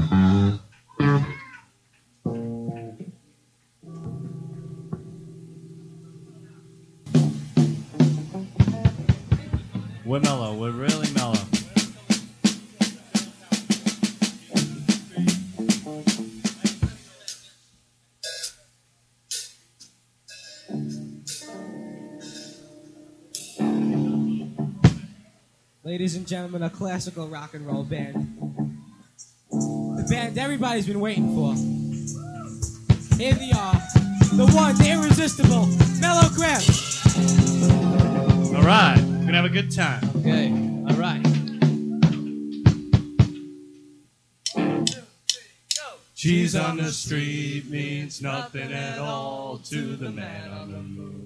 We're mellow. We're really mellow. Ladies and gentlemen, a classical rock and roll band. The band everybody's been waiting for. Here they are, the one, the irresistible, Mellow Crab. All right. We're going to have a good time. Okay, all right. Cheese on the street means nothing at all to the man on the moon.